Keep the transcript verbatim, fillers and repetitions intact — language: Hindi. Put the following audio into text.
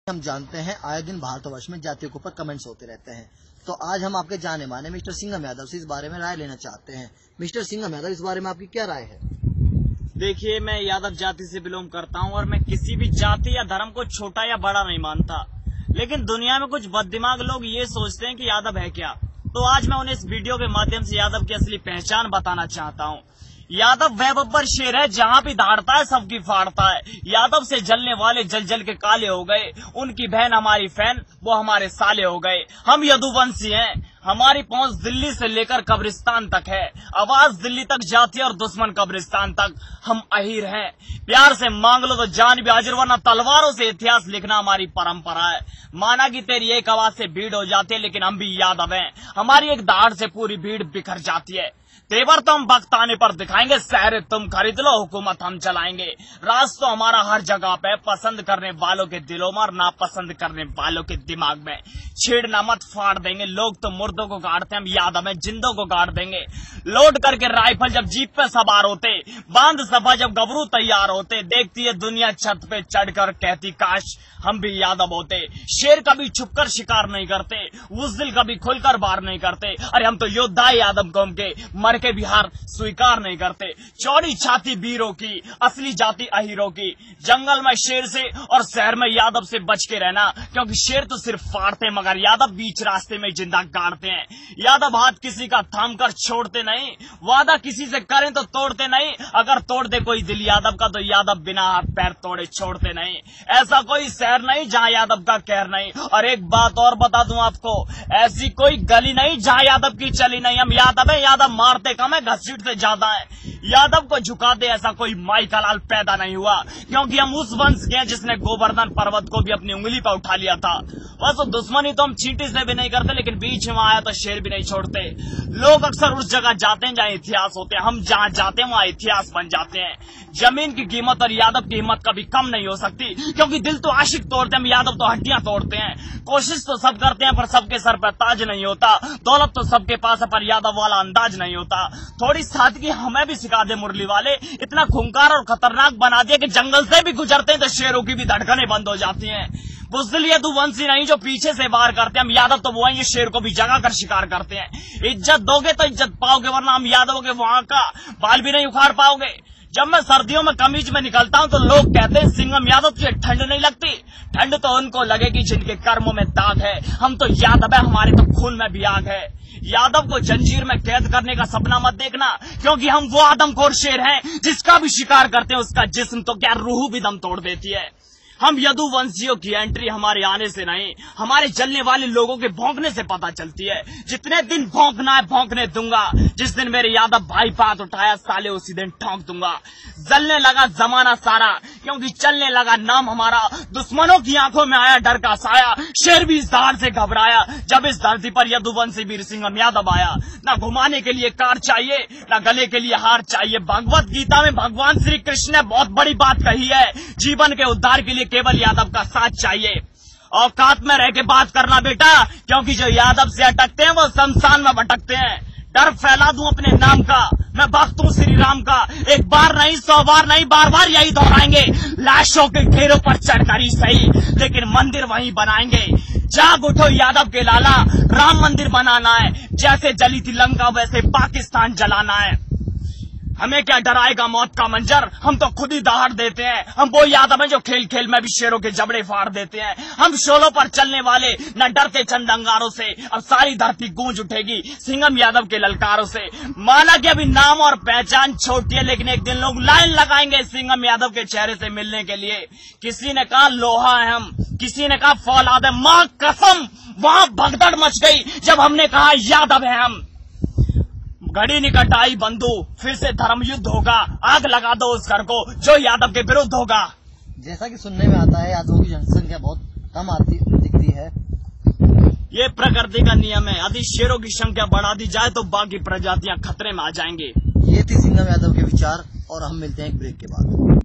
हम जानते हैं आए दिन भारतवर्ष में जातियों के ऊपर कमेंट्स होते रहते हैं, तो आज हम आपके जाने माने मिस्टर सिंघम यादव से इस बारे में राय लेना चाहते हैं। मिस्टर सिंघम यादव, इस बारे में आपकी क्या राय है? देखिए, मैं यादव जाति से बिलोंग करता हूं और मैं किसी भी जाति या धर्म को छोटा या बड़ा नहीं मानता, लेकिन दुनिया में कुछ बददिमाग लोग ये सोचते हैं कि यादव है क्या। तो आज मैं उन्हें इस वीडियो के माध्यम से यादव की असली पहचान बताना चाहता हूँ। यादव वह बब्बर शेर है, जहाँ भी दहाड़ता है सबकी फाड़ता है। यादव से जलने वाले जल जल के काले हो गए, उनकी बहन हमारी फैन, वो हमारे साले हो गए। हम यदुवंशी हैं, हमारी पहुंच दिल्ली से लेकर कब्रिस्तान तक है, आवाज दिल्ली तक जाती है और दुश्मन कब्रिस्तान तक। हम अहीर हैं, प्यार से मांग लो तो जान भी हाजिर, वरना तलवारों से इतिहास लिखना हमारी परंपरा है। माना कि तेरी एक आवाज से भीड़ हो जाती है, लेकिन हम भी यादव हैं, हमारी एक दहाड़ से पूरी भीड़ बिखर जाती है। तेवर तो हम वक्त आने पर दिखाएंगे, शहर तुम खरीद लो, हुकूमत हम चलाएंगे। राज तो हमारा हर जगह पे, पसंद करने वालों के दिलों में और नापसंद करने वालों के दिमाग में। छेड़ना मत, फाड़ देंगे। लोग तो मुर्दों को गाड़ते हैं, हम यादव हैं, जिंदों को गाड़ देंगे। लोड करके राइफल जब जीप पे सवार होते, बांध सभा जब गबरू तैयार होते, देखती है दुनिया छत पे चढ़कर कहती काश हम भी यादव होते। शेर कभी छुपकर शिकार नहीं करते, बुज़दिल कभी खुलकर वार नहीं करते। अरे हम तो योद्धा यादव कौम के, मर के भी हार स्वीकार नहीं करते। चौड़ी छाती वीरों की, असली जाति अहीरों की। जंगल में शेर से और शहर में यादव से बच के रहना, क्योंकि शेर तो सिर्फ फाड़ते, मगर यादव बीच रास्ते में जिंदा गाड़ते हैं। यादव हाथ किसी का थाम कर छोड़ते नहीं, वादा किसी से करें तो तोड़ते नहीं। अगर तोड़ दे कोई दिल यादव का, तो यादव बिना हाथ पैर तोड़े छोड़ते नहीं। ऐसा कोई शहर नहीं जहाँ यादव का कहर नहीं। और एक बात और बता दूं आपको, ऐसी कोई गली नहीं जहाँ यादव की चली नहीं। हम यादव है, यादव मारते कम है, घसीट से ज्यादा है। यादव को झुका दे ऐसा कोई माई का लाल पैदा नहीं हुआ, क्योंकि हम उस वंश के हैं जिसने गोवर्धन पर्वत को भी अपनी उंगली पर उठा लिया था। बस दुश्मनी तो हम चींटी से भी नहीं करते, लेकिन बीच में आया तो शेर भी नहीं छोड़ते। लोग अक्सर उस जगह जाते हैं जहाँ इतिहास होते हैं, हम जहाँ जाते हैं वहाँ इतिहास बन जाते हैं। जमीन की कीमत और यादव की हिम्मत कभी कम नहीं हो सकती, क्योंकि दिल तो आशिक तोड़ते हैं, हम यादव तो हड्डियां तोड़ते हैं। कोशिश तो सब करते हैं, पर सबके सर पर ताज नहीं होता। दौलत तो सबके पास है, पर यादव वाला अंदाज नहीं होता। थोड़ी सादगी हमें भी सिखा दे मुरली वाले, इतना खूंखार और खतरनाक बना दिया कि जंगल से भी गुजरते हैं तो शेरों की भी धड़कनें बंद हो जाती हैं। बुज़दिल यदुवंशी नहीं जो पीछे से वार करते हैं, हम यादव तो वो हैं ये शेर को भी जगा कर शिकार करते हैं। इज्जत दोगे तो इज्जत पाओगे, वरना हम यादवों के वहां का बाल भी नहीं उखाड़ पाओगे। जब मैं सर्दियों में कमीज में निकलता हूं तो लोग कहते हैं सिंघम यादव तुझे ठंड नहीं लगती। ठंड तो उनको लगेगी जिनके कर्मों में दाग है। हम तो यादव है, हमारे तो खून में भी आग है। यादव को जंजीर में कैद करने का सपना मत देखना, क्योंकि हम वो आदमखोर शेर हैं जिसका भी शिकार करते हैं उसका जिस्म तो क्या रूह भी दम तोड़ देती है। हम यदुवंशियों की एंट्री हमारे आने से नहीं, हमारे जलने वाले लोगों के भौंकने से पता चलती है। जितने दिन भौंकना है भौंकने दूंगा, जिस दिन मेरे यादव भाई पात उठाया साले उसी दिन ठोंक दूंगा। जलने लगा जमाना सारा, क्योंकि चलने लगा नाम हमारा। दुश्मनों की आंखों में आया डर का साया, शेर भी इस दहाड़ से घबराया जब इस धरती पर यदुवंशी वीर सिंघम यादव आया। न घुमाने के लिए कार चाहिए, न गले के लिए हार चाहिए। भगवत गीता में भगवान श्री कृष्ण ने बहुत बड़ी बात कही है, जीवन के उद्धार के लिए केवल यादव का साथ चाहिए। औकात में रह के बात करना बेटा, क्योंकि जो यादव से अटकते हैं वो शमशान में भटकते हैं। डर फैला दूं अपने नाम का, मैं भक्त हूं श्री राम का। एक बार नहीं, सौ बार नहीं, बार बार यही दोहराएंगे। लाशों के ढेरों पर चढ़कर ही सही, लेकिन मंदिर वहीं बनाएंगे। जाग उठो यादव के लाला, राम मंदिर बनाना है। जैसे जली थी लंका वैसे पाकिस्तान जलाना है। हमें क्या डराएगा मौत का मंजर, हम तो खुद ही दहाड़ देते हैं। हम वो यादव हैं जो खेल खेल में भी शेरों के जबड़े फाड़ देते हैं। हम शोलों पर चलने वाले न डरते चंद अंगारों से, अब सारी धरती गूंज उठेगी सिंघम यादव के ललकारों से। माना कि अभी नाम और पहचान छोटी है, लेकिन एक दिन लोग लाइन लगाएंगे सिंघम यादव के चेहरे से मिलने के लिए। किसी ने कहा लोहा है हम, किसी ने कहा फौलाद है। मां कसम वहां भगदड़ मच गई जब हमने कहा यादव है हम। घड़ी निकट आई बंधु, फिर से धर्म युद्ध होगा। आग लगा दो उस घर को जो यादव के विरुद्ध होगा। जैसा कि सुनने में आता है यादवों की जनसंख्या बहुत कम आती दिखती है। ये प्रकृति का नियम है, यदि शेरों की संख्या बढ़ा दी जाए तो बाकी प्रजातियां खतरे में आ जाएंगे। ये थी सिंघम यादव के विचार, और हम मिलते हैं एक ब्रेक के बाद।